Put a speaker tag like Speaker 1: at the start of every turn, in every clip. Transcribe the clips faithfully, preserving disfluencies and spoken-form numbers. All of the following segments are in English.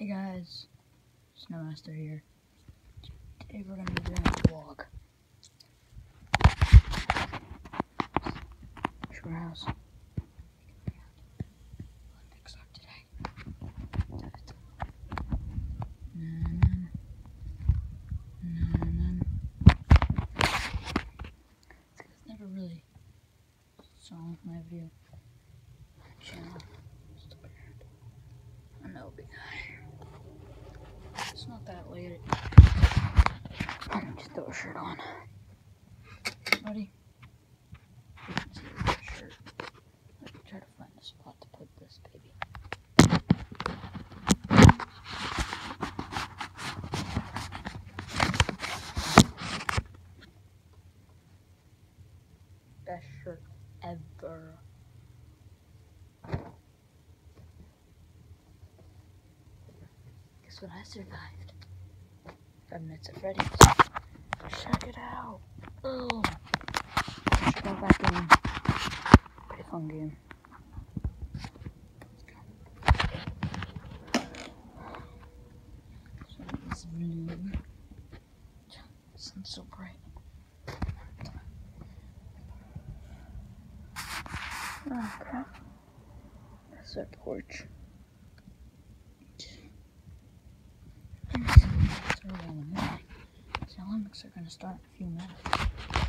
Speaker 1: Hey guys, Snowmaster here. Today we're gonna be doing a vlog. Shore house. Olympics are today. Nan, nan, nan. This guy's never really saw my video channel. I know, big guy. It's not that late. Let me just throw a shirt on. Buddy. You can see the shirt. Let me try to find a spot to put this baby. Best shirt ever. Guess what I survived? Five Nights at Freddy's. Check it out. Oh, let's go back in. Pretty fun game. So this vlog. Sun's so bright. Oh crap. That's our porch. It's early in the morning. The Olympics are going to start in a few minutes.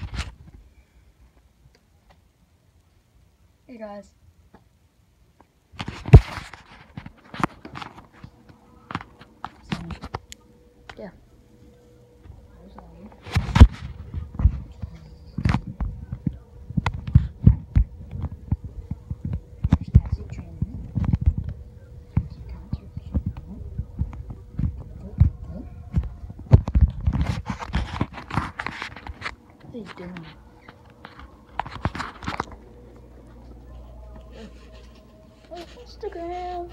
Speaker 1: Hey guys. So, yeah. There's Ellie. There's Cassie training. There's a concert channel. What are they doing? Oh, Instagram.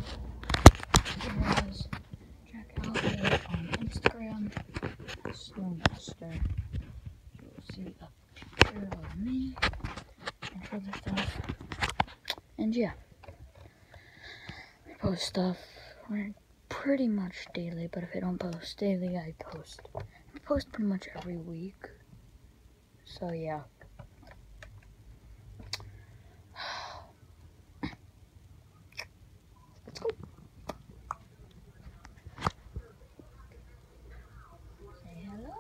Speaker 1: Guys, check out there on Instagram, Snowmaster. You'll see a picture of me and other stuff. And yeah, I post stuff pretty much daily. But if I don't post daily, I post. I post pretty much every week. So yeah. Let's go. Say hello.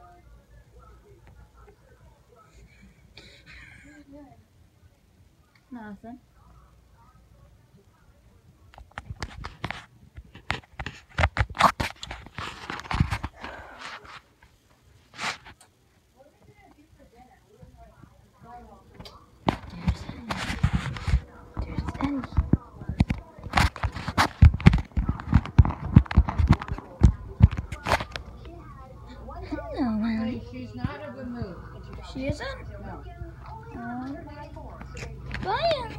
Speaker 1: Nothing.
Speaker 2: She's not in a good mood.
Speaker 1: She isn't?
Speaker 2: No.
Speaker 1: Um, bye.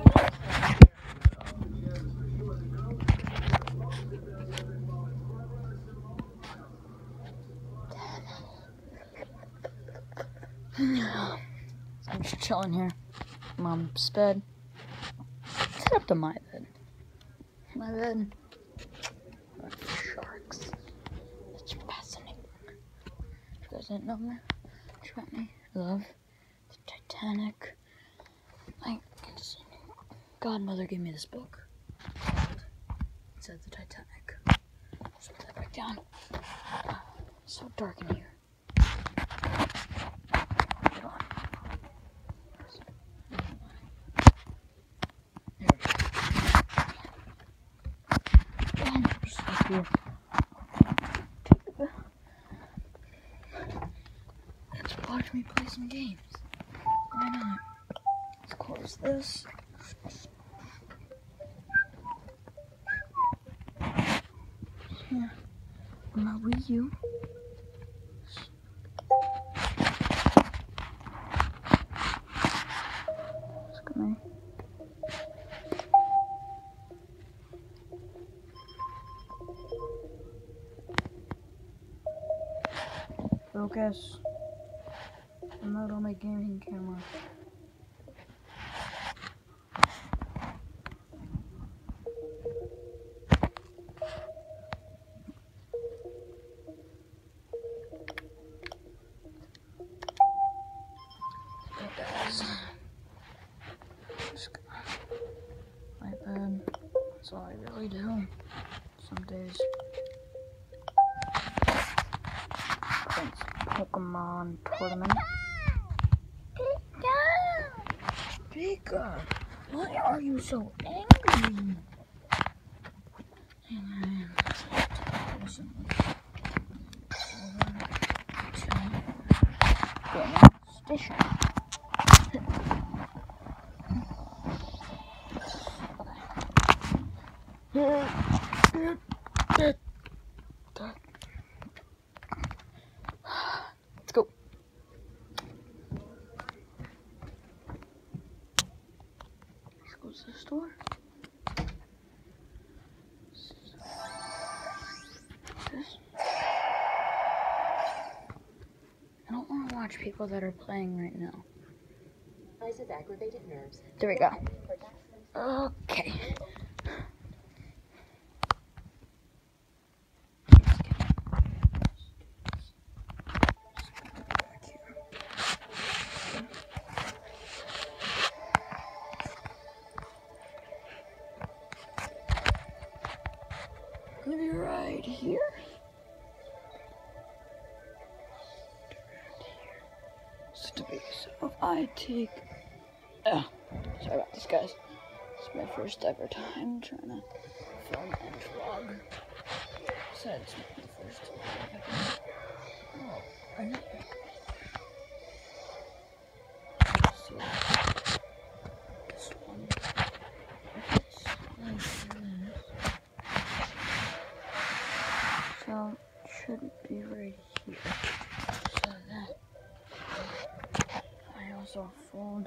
Speaker 1: So I'm just chilling here. Mom's bed. Set up to my bed. My bed. Sharks. It's fascinating. If you guys didn't know that, about me. I love the Titanic. My godmother gave me this book. It said the Titanic. Let's put that back down. It's so dark in here. Hold on. There we go. And just up here. Watch me play some games. Why not? Let's close this. Yeah. My Wii U. Look at me. Focus. I'm not on my gaming camera. usually do. Some days. Prince Pokemon tournament. Pika! Pika! Why are you so angry? Station. Let's go. Let's go to the store. This. I don't want to watch people that are playing right now.
Speaker 2: Aggravated nerves.
Speaker 1: There we go. Okay. Maybe right here. Stupid. So if I take. Oh, sorry about this, guys. It's my first ever time trying to film and vlog. Besides, the first. Oh, I know. Let's see. This one. It's like this. So, it should be right here. So that. I also fold.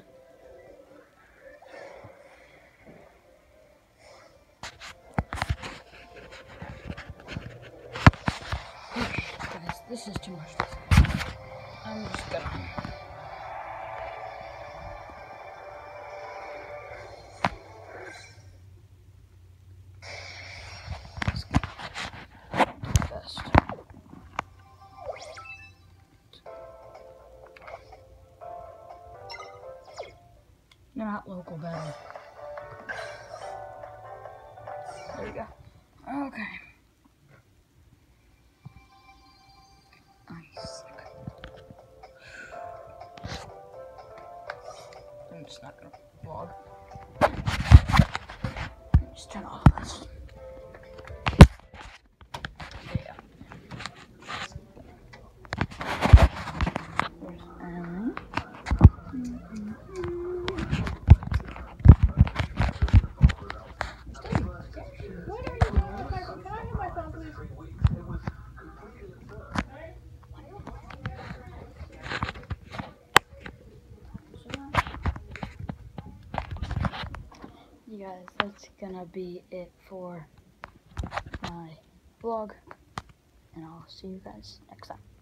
Speaker 1: Guys, this is too much. I'm just gonna. Best. You're not local, better. There we go. Okay. Nice. I'm just not gonna vlog. Just turn off this. Yeah. There's Ellen. You guys, that's gonna be it for my vlog, and I'll see you guys next time.